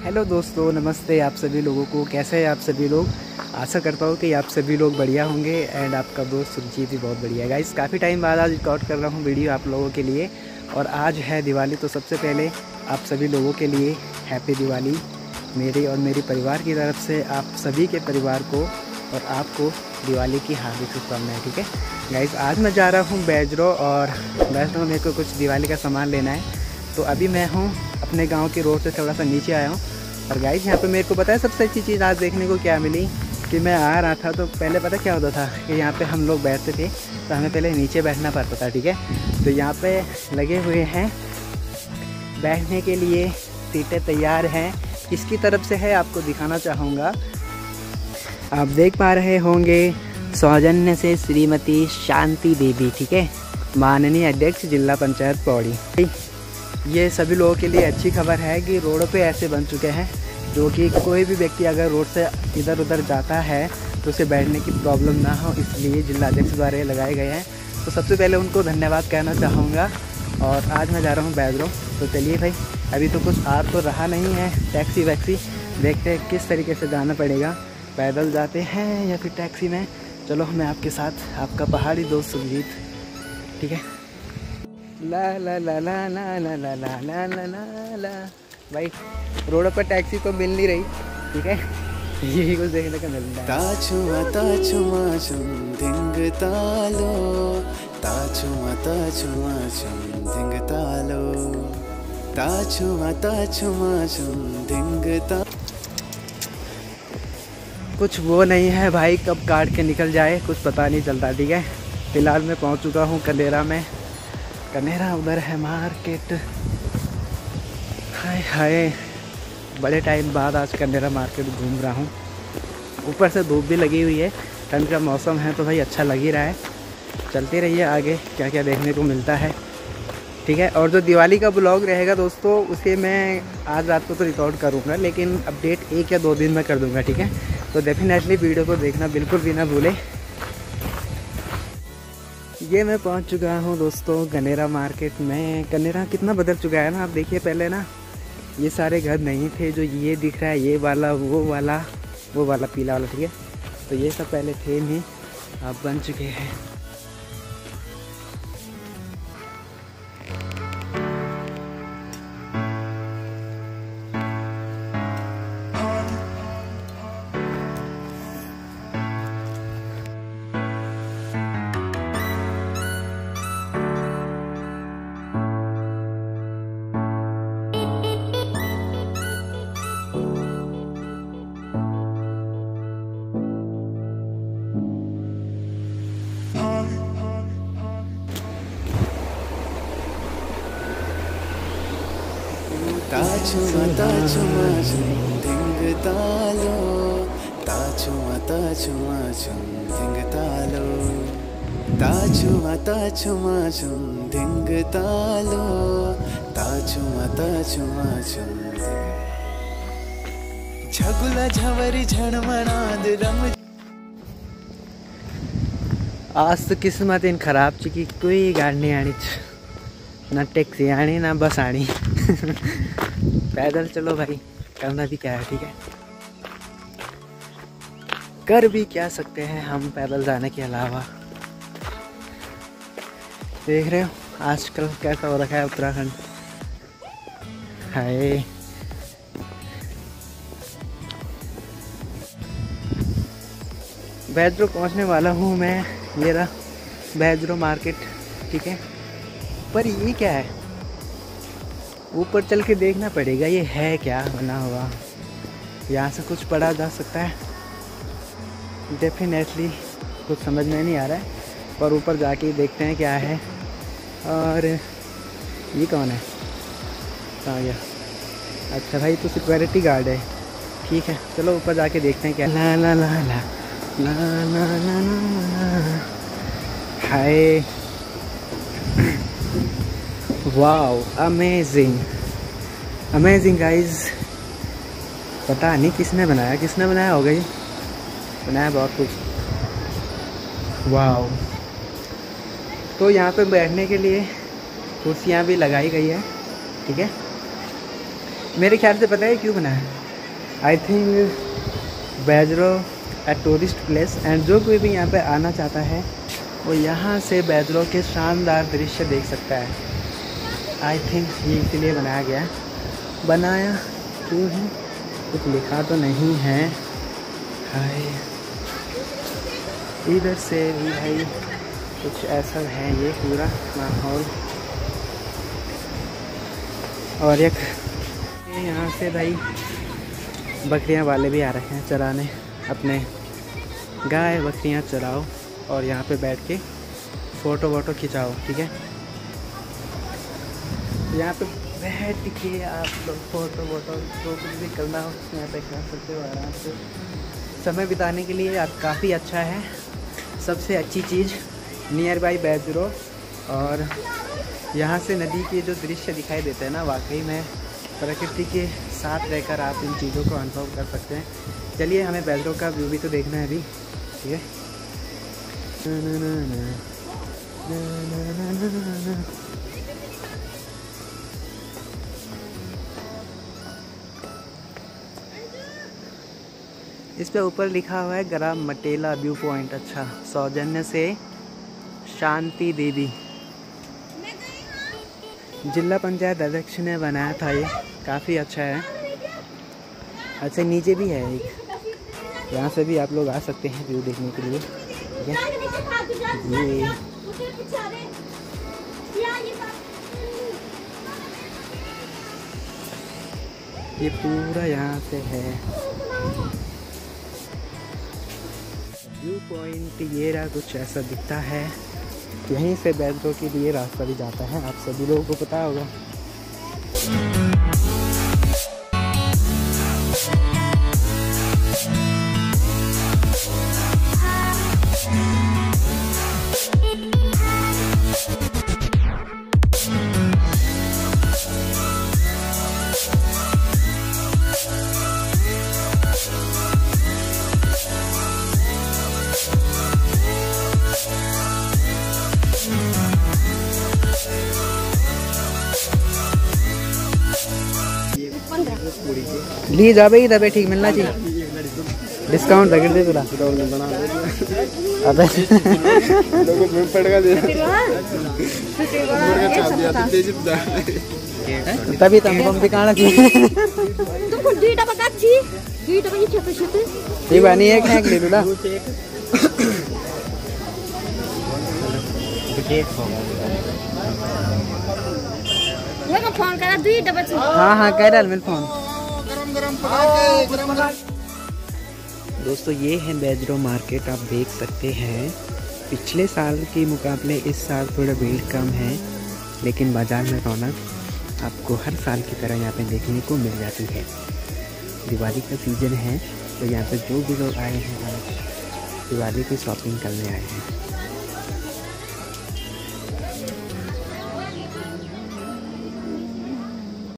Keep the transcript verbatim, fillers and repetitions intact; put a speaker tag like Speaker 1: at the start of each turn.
Speaker 1: Hello दोस्तों, नमस्ते आप सभी लोगों को। कैसे हैं आप सभी लोग? आशा करता हूँ कि आप सभी लोग बढ़िया होंगे एंड आपका दोस्त सुरजीत भी बहुत बढ़िया है। गाइस, काफ़ी टाइम बाद आज रिकॉर्ड कर रहा हूँ वीडियो आप लोगों के लिए और आज है दिवाली। तो सबसे पहले आप सभी लोगों के लिए हैप्पी दिवाली मेरे और मेरी परिवार की तरफ से। आप सभी के परिवार को और आपको दिवाली की हार्दिक शुभकामनाएं। ठीक है गाइस, आज मैं जा रहा हूँ बैजरो और बैजरो मेरे को कुछ दिवाली का सामान लेना है। तो अभी मैं हूँ अपने गांव के रोड से थोड़ा सा नीचे आया हूँ। और गाइस, यहाँ पे मेरे को पता है सबसे अच्छी चीज़ आज देखने को क्या मिली कि मैं आ रहा था तो पहले पता क्या होता था कि यहाँ पे हम लोग बैठते थे तो हमें पहले नीचे बैठना पड़ता था। ठीक है, तो यहाँ पे लगे हुए हैं बैठने के लिए सीटें तैयार हैं। किसकी तरफ से है आपको दिखाना चाहूँगा। आप देख पा रहे होंगे सौजन्य से श्रीमती शांति देवी। ठीक है, माननीय अध्यक्ष जिला पंचायत पौड़ी। ये सभी लोगों के लिए अच्छी खबर है कि रोडों पे ऐसे बन चुके हैं जो कि कोई भी व्यक्ति अगर रोड से इधर उधर जाता है तो उसे बैठने की प्रॉब्लम ना हो, इसलिए जिला अध्यक्ष द्वारा लगाए गए हैं। तो सबसे पहले उनको धन्यवाद कहना चाहूँगा। और आज मैं जा रहा हूँ बैजरो। तो चलिए भाई, अभी तो कुछ आ तो रहा नहीं है टैक्सी वैक्सी, देखते हैं किस तरीके से जाना पड़ेगा। पैदल जाते हैं या फिर टैक्सी में। चलो, मैं आपके साथ आपका पहाड़ी दोस्त सुरजीत। ठीक है, ला ला ला ला ला ला ला ला ला ला ला ला भाई, रोड पर टैक्सी तो मिल नहीं रही। ठीक है, यही कुछ देखने का मिल रहा है।
Speaker 2: ताचुमा ताचुमा चुम दिंग तालो, ताचुमा ताचुमा चुम दिंग तालो, ताचुमा ताचुमा चुम दिंग ता।
Speaker 1: कुछ वो नहीं है भाई, कब काट के निकल जाए कुछ पता नहीं चलता। ठीक है, फिलहाल मैं पहुंच चुका हूं कनेरा में। कनेरा उधर है मार्केट। हाय हाय, बड़े टाइम बाद आज कनेरा मार्केट घूम रहा हूँ। ऊपर से धूप भी लगी हुई है, ठंड का मौसम है तो भाई अच्छा लग ही रहा है। चलते रहिए आगे क्या क्या देखने को मिलता है। ठीक है, और जो दिवाली का ब्लॉग रहेगा दोस्तों उसे मैं आज रात को तो रिकॉर्ड करूँगा, लेकिन अपडेट एक या दो दिन में कर दूँगा। ठीक है, तो डेफिनेटली वीडियो को देखना बिल्कुल भी ना भूलें। ये मैं पहुंच चुका हूं दोस्तों कनेरा मार्केट में। कनेरा कितना बदल चुका है ना। आप देखिए, पहले ना ये सारे घर नहीं थे जो ये दिख रहा है, ये वाला वो वाला वो वाला पीला वाला। ठीक है, तो ये सब पहले थे नहीं, अब बन चुके हैं।
Speaker 2: ताचुमा ताचुमा चुम दिंग तालो, ताचुमा ताचुमा चुम दिंग तालो, ताचुमा ताचुमा चुम दिंग तालो, ताचुमा ताचुमा चुम दिंग। झगुला झवरी झणमणाद रम।
Speaker 1: आज तो किस्मत इन खराब ची की कोई गाड़ी नहीं आनी, ना टैक्सी आनी ना बस आनी। पैदल चलो भाई, करना भी क्या है। ठीक है, कर भी क्या सकते हैं हम पैदल जाने के अलावा। देख रहे हो आजकल कैसा हो रखा है उत्तराखंड। हाय, बैजरो पहुंचने वाला हूँ मैं। ये रहा बैजरो मार्केट। ठीक है, पर ये क्या है, ऊपर चल के देखना पड़ेगा ये है क्या बना हुआ। यहाँ से कुछ पढ़ा जा सकता है डेफिनेटली, कुछ समझ में नहीं आ रहा है, पर ऊपर जाके देखते हैं क्या है। और ये कौन है, कहाँ गया? अच्छा भाई, तो सिक्योरिटी गार्ड है। ठीक है, चलो ऊपर जाके देखते हैं क्या। ला ला ला ला ला ला ला ला। Hi, wow, amazing amazing guys. पता नहीं किसने बनाया किसने बनाया होगा, ये बनाया बहुत कुछ। वाओ, तो यहाँ पे बैठने के लिए कुर्सियाँ भी लगाई गई है। ठीक है, मेरे ख्याल से पता है क्यों बना है। आई थिंक बैजरो अ टूरिस्ट प्लेस एंड जो कोई भी यहाँ पे आना चाहता है वो यहाँ से बैजरो के शानदार दृश्य देख सकता है। आई थिंक ये इसलिए बनाया गया है। बनाया क्यों है कुछ लिखा तो नहीं है। हाय इधर से भी भाई कुछ ऐसा है ये पूरा माहौल। और एक यहाँ से भाई बकरियाँ वाले भी आ रहे हैं चराने अपने गाय बकरियाँ चराओ और यहाँ पे बैठ के फ़ोटो वोटो खिंचाओ। ठीक है, यहाँ पे बैठ के आप लोग फ़ोटो वोटो जो कुछ भी करना हो यहाँ पे कर सकते हो आराम से। समय बिताने के लिए आप काफ़ी अच्छा है। सबसे अच्छी चीज़ नियर बाई बैजरो और यहाँ से नदी के जो दृश्य दिखाई देते हैं ना, वाकई में प्रकृति के साथ रहकर आप इन चीज़ों को अनुभव कर सकते हैं। चलिए हमें बैजरो का व्यू भी तो देखना है अभी। ठीक है, इस पे ऊपर लिखा हुआ है ग्राम मटेला व्यू पॉइंट। अच्छा, सौजन्य से शांति देवी। जिला पंचायत अध्यक्ष ने बनाया था ये, काफ़ी अच्छा है। अच्छा नीचे भी है एक, यहाँ से भी आप लोग आ सकते हैं व्यू देखने के लिए। ठीक है, ये ये पूरा यहाँ से है व्यू पॉइंट। ये रहा, कुछ ऐसा दिखता है। यहीं से बैजरो के लिए रास्ता भी जाता है, आप सभी लोगों को पता होगा। ली जा भाई दबे ठीक मिलना चाहिए। डिस्काउंट रख दे तुला। अबे तभी तुम कम दिखाना चाहिए। ये बानी एक है ले लूला।
Speaker 3: फोन करा दुई डबल।
Speaker 1: हाँ हाँ कह डाल मेरे फोन। दोस्तों ये है बैजरो मार्केट, आप देख सकते हैं पिछले साल के मुकाबले इस साल थोड़ा भीड़ कम है, लेकिन बाजार में रौनक आपको हर साल की तरह यहाँ पे देखने को मिल जाती है। दिवाली का सीजन है तो यहाँ पे जो भी लोग आए हैं आज दिवाली की शॉपिंग करने आए हैं।